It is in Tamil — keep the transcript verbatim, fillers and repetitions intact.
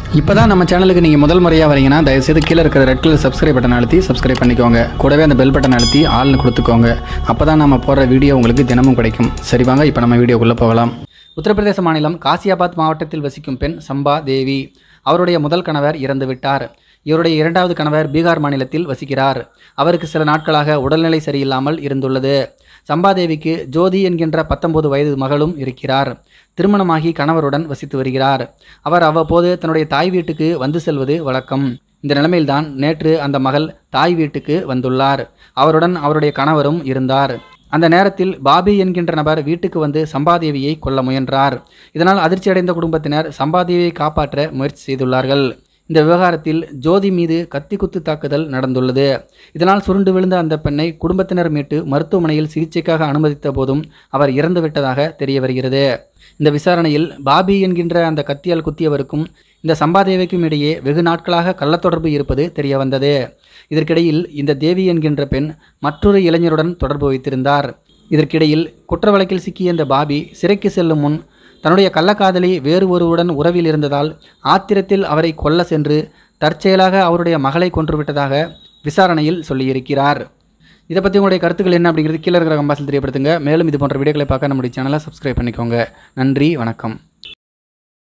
இப்போ தான் நம்ம சேனலுக்கு நீங்கள் முதல் முறையாக வரீங்கன்னா தயவுசெய்து கீழே இருக்கிற ரெட் கலர் சப்ஸ்கிரைப் பட்டன் அழுத்தி சப்ஸ்கிரைப் பண்ணிக்கோங்க. கூடவே அந்த பெல் பட்டன் அழுத்தி ஆள்னு கொடுத்துக்கோங்க. அப்போ தான் நம்ம போடுற வீடியோ உங்களுக்கு தினமும் கிடைக்கும். சரி வாங்க இப்போ நம்ம வீடியோக்குள்ளே போகலாம். உத்தரப்பிரதேச மாநிலம் காசியாபாத் மாவட்டத்தில் வசிக்கும் பெண் சம்பா தேவி. அவருடைய முதல் கணவர் இறந்து விட்டார். இவருடைய இரண்டாவது கணவர் பீகார் மாநிலத்தில் வசிக்கிறார். அவருக்கு சில நாட்களாக உடல்நிலை சரியில்லாமல் இருந்துள்ளது. சம்பாதேவிக்கு ஜோதி என்கின்ற பத்தொன்பது வயது மகளும் இருக்கிறார். திருமணமாகி கணவருடன் வசித்து வருகிறார். அவர் அவ்வப்போது தன்னுடைய தாய் வீட்டுக்கு வந்து செல்வது வழக்கம். இந்த நிலைமையில்தான் நேற்று அந்த மகள் தாய் வீட்டுக்கு வந்துள்ளார். அவருடன் அவருடைய கணவரும் இருந்தார். அந்த நேரத்தில் பாபி என்கின்ற நபர் வீட்டுக்கு வந்து சம்பாதேவியை கொல்ல முயன்றார். இதனால் அதிர்ச்சியடைந்த குடும்பத்தினர் சம்பாதேவியை காப்பாற்ற முயற்சி செய்துள்ளார்கள். இந்த விவகாரத்தில் ஜோதி மீது கத்தி குத்து தாக்குதல் நடந்துள்ளது. இதனால் சுருண்டு விழுந்த அந்த பெண்ணை குடும்பத்தினர் மீட்டு மருத்துவமனையில் சிகிச்சைக்காக அனுமதித்த போதும் அவர் இறந்துவிட்டதாக தெரிய வருகிறது. இந்த விசாரணையில் பாபி என்கின்ற அந்த கத்தியால் குத்தியவருக்கும் இந்த சம்பாதேவிக்கும் இடையே வெகு நாட்களாக கள்ளத்தொடர்பு இருப்பது தெரிய வந்தது. இதற்கிடையில் இந்த தேவி என்கின்ற பெண் மற்றொரு இளைஞருடன் தொடர்பு வைத்திருந்தார். இதற்கிடையில் குற்ற வழக்கில் சிக்கிய இந்த பாபி சிறைக்கு செல்லும் முன் தன்னுடைய கள்ளக்காதலி வேறு ஒருவருடன் உறவில் இருந்ததால் ஆத்திரத்தில் அவரை கொல்ல சென்று தற்செயலாக அவருடைய மகளை கொன்றுவிட்டதாக விசாரணையில் சொல்லியிருக்கிறார். இதை பற்றி உங்களுடைய கருத்துக்கள் என்ன அப்படிங்கிறது கீழே இருக்கிற கம்பாசில் தெரியப்படுத்துங்க. மேலும் இது போன்ற வீடியோக்களை பார்க்க நம்முடைய சேனலை சப்ஸ்கிரைப் பண்ணிக்கோங்க. நன்றி, வணக்கம்.